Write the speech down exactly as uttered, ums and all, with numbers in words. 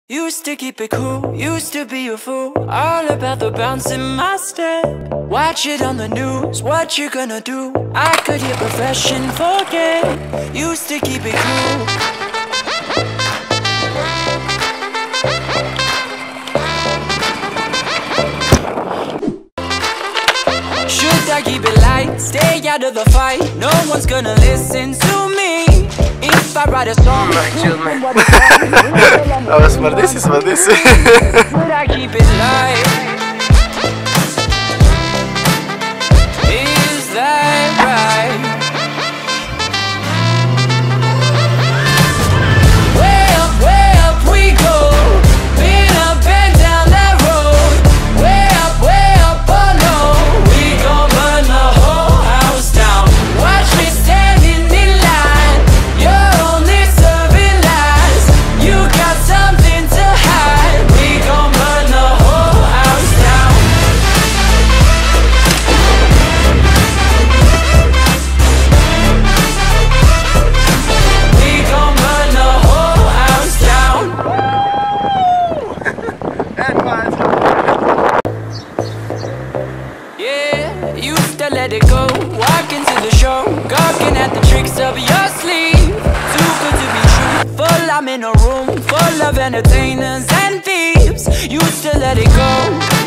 Used to keep it cool, used to be a fool, all about the bounce in my step. Watch it on the news, what you gonna do? I could hit refresh and forget. Used to keep it cool. Should I keep it light, stay out of the fight? No one's gonna listen to me if I write a song. Oh, smrdisi, smrdisi. Should I keep it light? Is that right? Way up, way up we go. Been up and down that road. Way up, way up, oh no. We gon' burn the whole house down. Watch me standing in line. You're only serving lies. You got something to hide. We gon' burn the whole house down. We gon' burn the whole house down. Yeah, used to let it go. Walk into the show, gawking at the tricks of your sleeve. Too good to be true. Full, I'm in a room full of entertainers and thieves. Used to let it go.